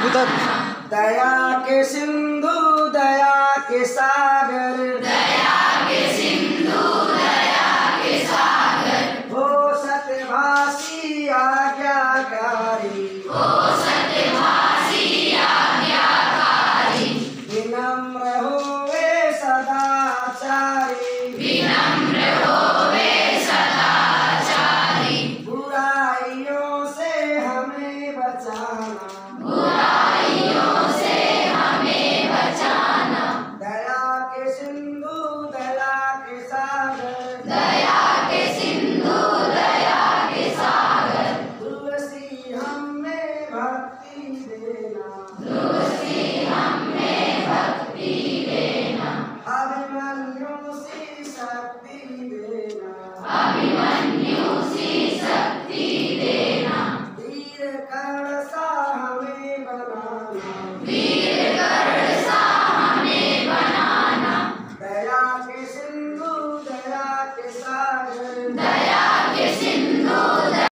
उधर। दया के सिंधु दया के सागर, दया के सिंधु दया के सागर, हो सत्यभाषी आज्ञाकारी, हो सत्यभाषी आज्ञाकारी, विनम्र होवे सदाचारी, विनम्र होवे सदाचारी, बुराइयों से हमें बचाना, बुराइयों से हमें बचाना। दया के सिंधु